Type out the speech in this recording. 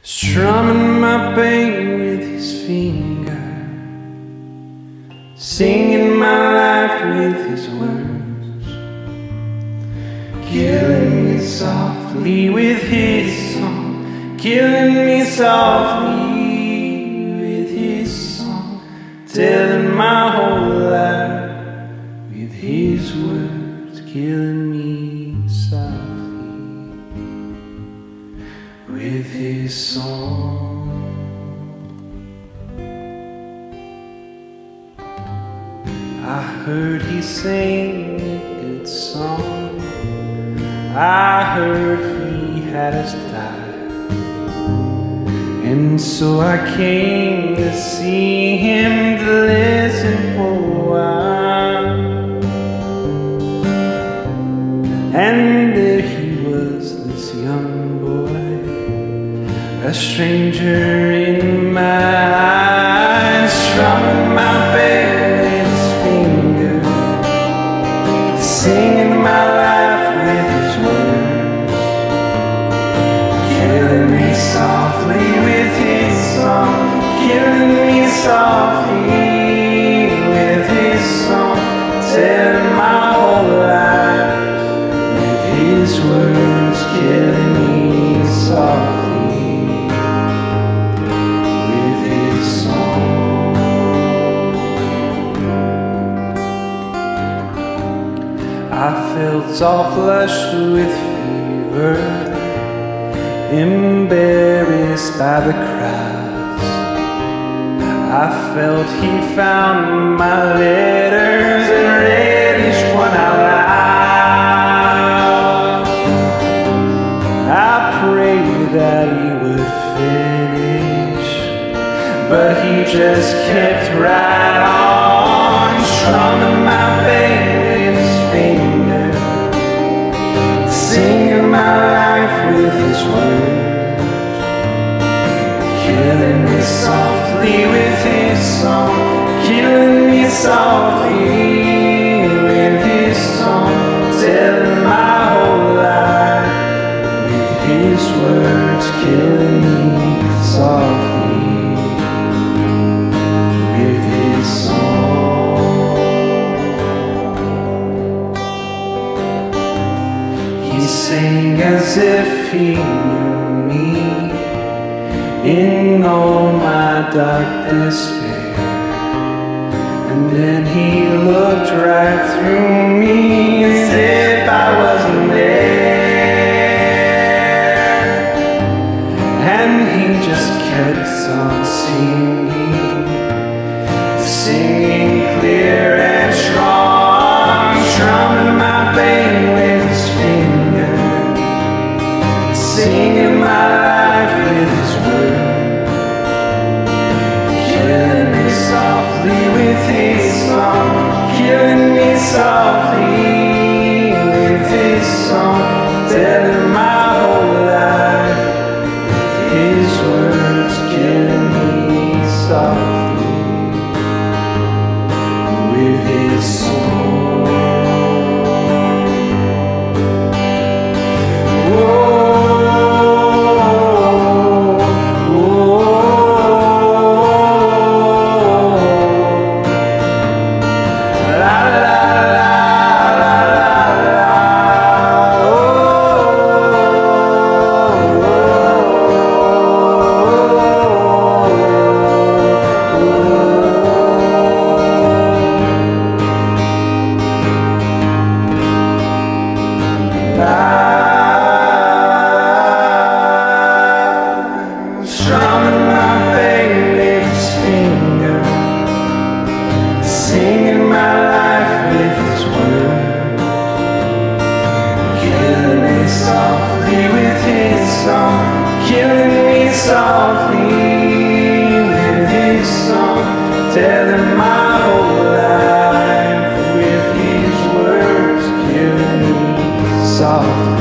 strumming my pain with his finger, singing my life with his words, killing me softly with his song, killing me softly with his song, telling my whole life with his words, killing me softly with his song. I heard he sang a good song, I heard he had us died, and so I came to see him, to listen for a while. And there he was, this young boy, a stranger in my eyes, strumming my bass with his finger, singing my life with his words, killing me softly with his song, killing me softly with his song, telling my whole life with his words, killing me softly. I felt all flushed with fever, embarrassed by the crowds. I felt he found my letters and read each one out loud. I prayed that he would finish, but he just kept right on, strumming my bass with his finger, singing my life with his words, killing me softly with his song, killing me softly with his song, telling my whole life with his words, killing me softly with his song. He sang as if he knew me in all my dark despair, and then he looked right through me as if I wasn't there, and he just kept on singing, singing clear and strong, strumming my pain with his finger, singing my life with his words, killing me softly with his song, killing me softly with his song, telling my whole life with his words, killing me softly with his song. Strumming my pain with his finger, singing my life with his words, killing me softly with his song, killing me softly with his song, telling my whole life with his words, killing me softly.